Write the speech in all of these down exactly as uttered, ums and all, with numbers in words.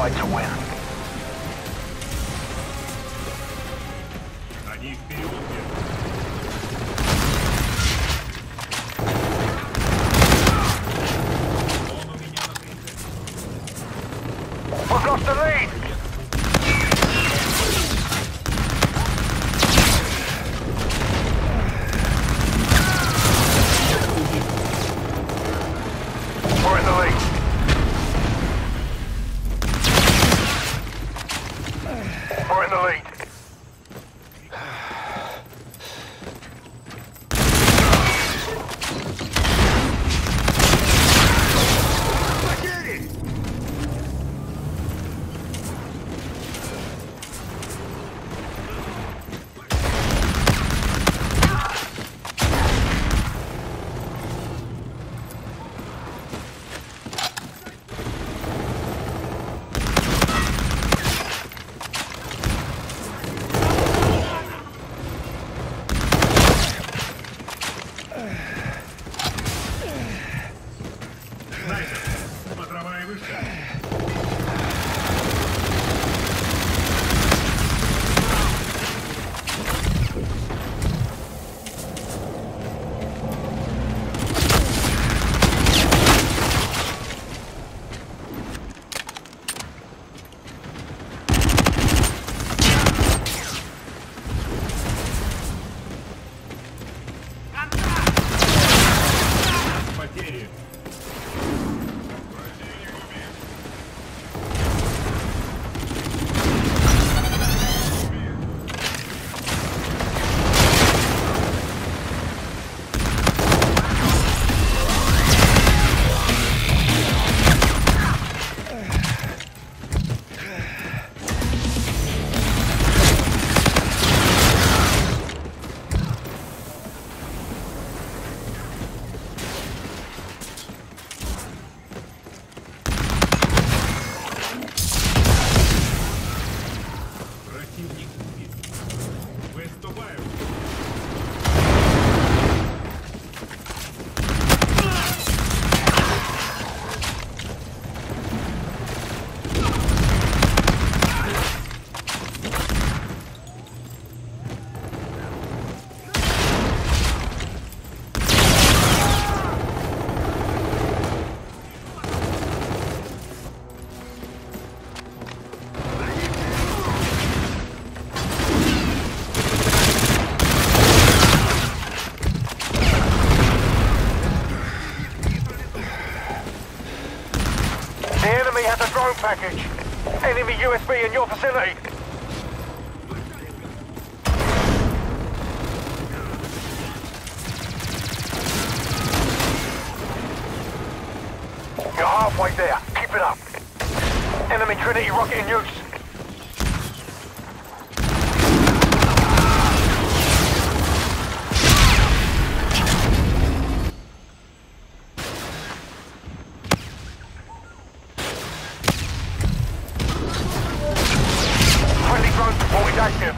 right to win. Они вперед! Он у меня на прицеле. We've lost the lead! We're in the lead. We're in the lead. Снайпер! Смотровая вышка! Потери! Противник убит. Выступаем! The enemy has a drone package. Enemy U S B in your vicinity. You're halfway there. Keep it up. Enemy Trinity rocket in use. Friendly drone support is active.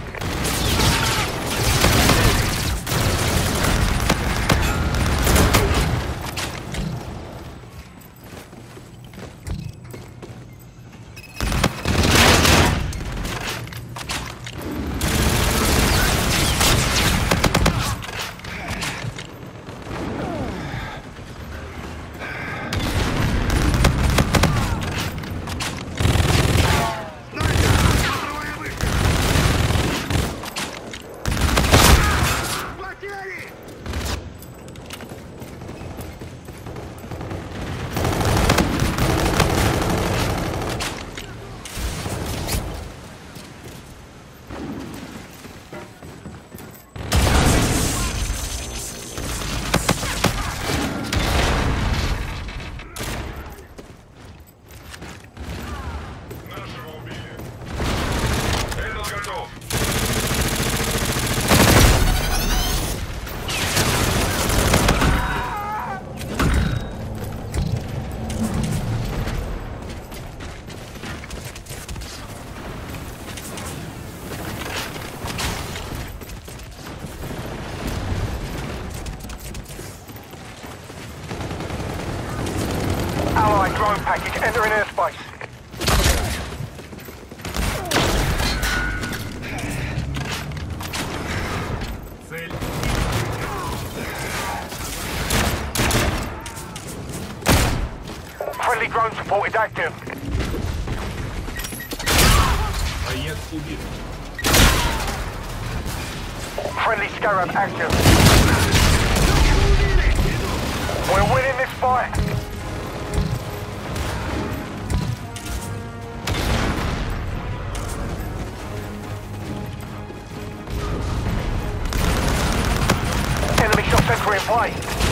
Allied drone package entering airspace. Enemy drone support is active. Боец убит. Friendly Scarab active. We're winning this fight. Enemy shot sensor in play.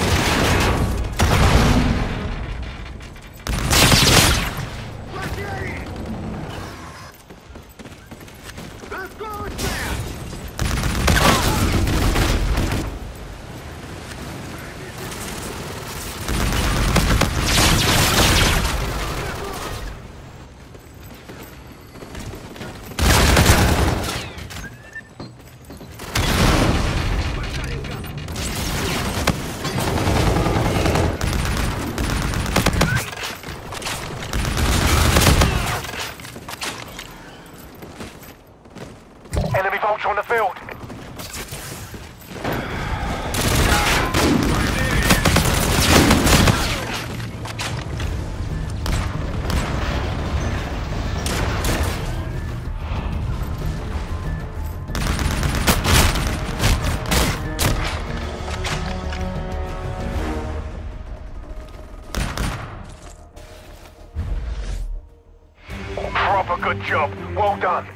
Enemy vulture on the field. Proper good job. Well done.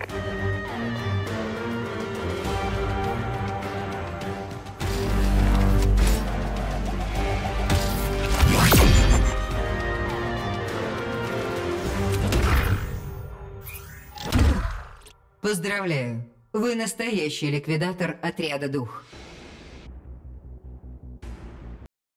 Поздравляю, вы настоящий ликвидатор отряда «Дух».